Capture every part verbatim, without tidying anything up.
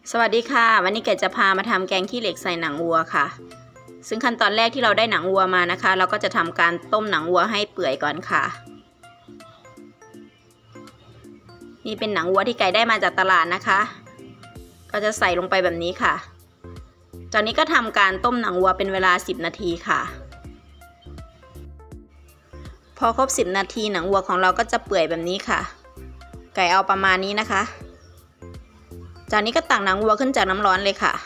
สวัสดีค่ะวันนี้เกดจะพามาทำแกงขี้เหล็กใส่หนังวัวค่ะซึ่งขั้นตอนแรกที่เราได้หนังวัวมานะคะเราก็จะทำการต้มหนังวัวให้เปื่อยก่อนค่ะนี่เป็นหนังวัวที่ไก่ได้มาจากตลาดนะคะก็จะใส่ลงไปแบบนี้ค่ะตอนนี้ก็ทำการต้มหนังวัวเป็นเวลาสิบนาทีค่ะพอครบสิบนาทีหนังวัวของเราก็จะเปื่อยแบบนี้ค่ะไก่เอาประมาณนี้นะคะจากนี้ก็ตักหนังวัวขึ้นจากน้ำร้อนเลยค่ะ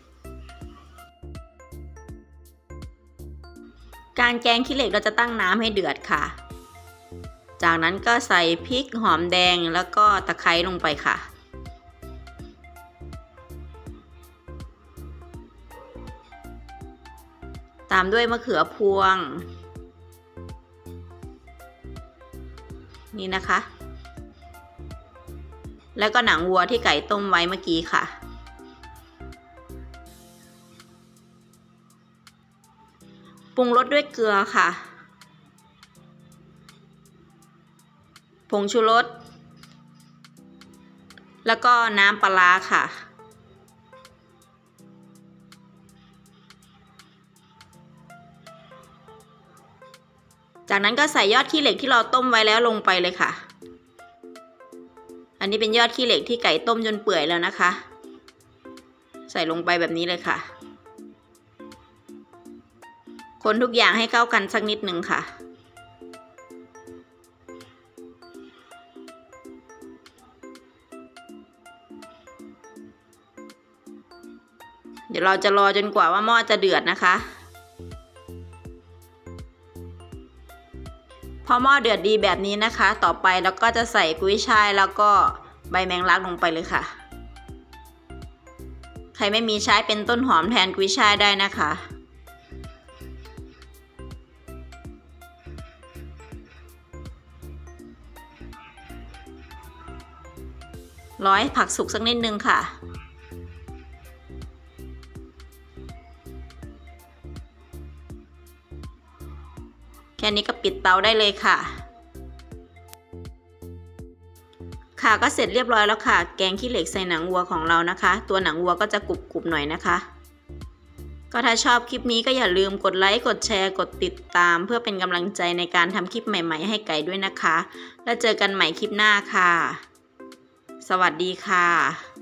การแกงขี้เหล็กเราจะตั้งน้ำให้เดือดค่ะจากนั้นก็ใส่พริกหอมแดงแล้วก็ตะไคร้ลงไปค่ะตามด้วยมะเขือพวงนี่นะคะแล้วก็หนังวัวที่ไก่ต้มไว้เมื่อกี้ค่ะปรุงรสด้วยเกลือค่ะผงชูรสแล้วก็น้ำปลาร้าค่ะจากนั้นก็ใส่ยอดขี้เหล็กที่เราต้มไว้แล้วลงไปเลยค่ะอันนี้เป็นยอดขี้เหล็กที่ไก่ต้มจนเปื่อยแล้วนะคะใส่ลงไปแบบนี้เลยค่ะคนทุกอย่างให้เข้ากันสักนิดหนึ่งค่ะเดี๋ยวเราจะรอจนกว่าว่าหม้อจะเดือดนะคะพอหม้อเดือดดีแบบนี้นะคะต่อไปเราก็จะใส่กุ้ยช่ายแล้วก็ใบแมงลักลงไปเลยค่ะใครไม่มีใช้เป็นต้นหอมแทนกุ้ยช่ายได้นะคะรอให้ผักสุกสักนิดนึงค่ะแค่นี้ก็ปิดเตาได้เลยค่ะค่ะก็เสร็จเรียบร้อยแล้วค่ะแกงขี้เหล็กใส่หนังวัวของเรานะคะตัวหนังวัวก็จะกรุบๆหน่อยนะคะก็ถ้าชอบคลิปนี้ก็อย่าลืมกดไลค์กดแชร์กดติดตามเพื่อเป็นกำลังใจในการทำคลิปใหม่ๆให้ไก่ด้วยนะคะแล้วเจอกันใหม่คลิปหน้าค่ะสวัสดีค่ะ